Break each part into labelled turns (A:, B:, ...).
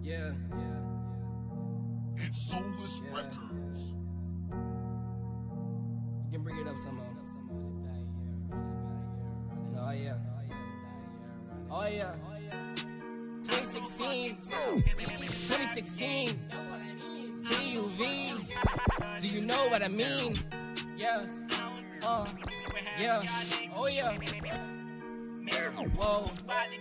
A: Yeah.
B: It's Soulless Records.
A: You can bring it up somehow. Oh yeah. Oh yeah. 2016. 2016. TUV. Do you know what I mean? Yeah. Yeah. Oh yeah. Whoa.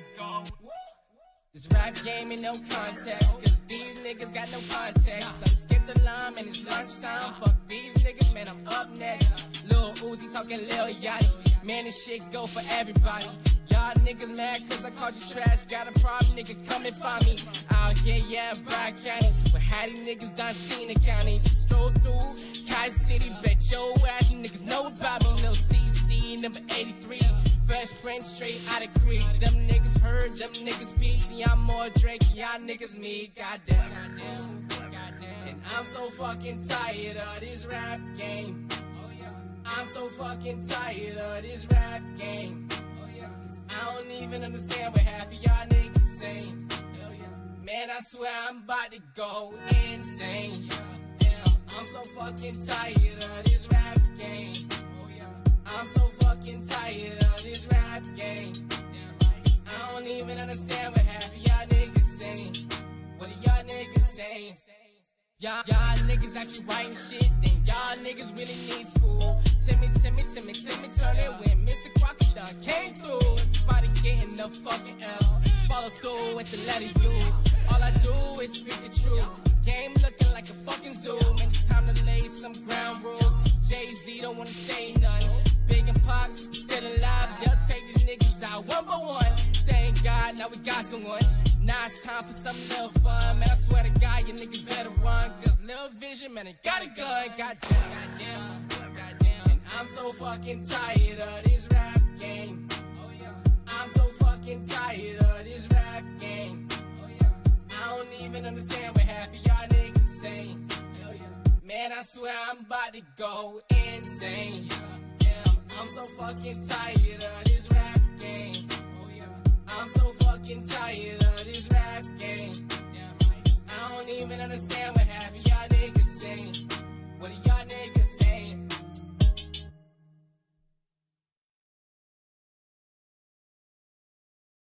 A: This rap game in no context, cause these niggas got no context. I skipped the line, man, it's lunchtime. Fuck these niggas, man, I'm up next. Lil Uzi talking Lil Yachty. Man, this shit go for everybody. Y'all niggas mad cause I called you trash. Got a problem, nigga, come and find me. Out here, yeah, Broward County. But how these niggas done seen the county. Stroll through Kai City, bet your ass niggas know about me. Lil CC, number 83. Fresh Prince, straight out of Creek. Them niggas heard, them niggas peep. See, I'm more Drake, y'all niggas me. Goddamn. And I'm so fucking tired of this rap game. I'm so fucking tired of this rap game. Cause I don't even understand what half of y'all niggas saying. Man, I swear I'm about to go insane. I'm so fucking tired of this rap game. I'm so fucking tired of this rap game. Cause I don't even understand what half of y'all niggas saying. What are y'all niggas saying? Y'all niggas actually writing shit, then y'all niggas really need school. Timmy, turn it when Mr. Crocodile came through. Everybody getting the fucking L. Follow through with the letter U. All I do is speak the truth. This game looking like a fucking zoo. Man, it's time to lay some ground rules. Jay-Z don't wanna say nothing. Big and Pac still alive. They'll take these niggas out one by one. Thank God, now we got someone. Now it's time for some little fun. Man, I swear to God, you niggas better run. Cause Lil Vision, man, they got a gun. Goddamn. And I'm so fucking tired of this rap game. I'm so fucking tired of this rap game. I don't even understand what half of y'all niggas saying. Man, I swear I'm about to go insane. I'm so fucking tired of this rap game. I'm so fucking tired of this rap game. I don't even understand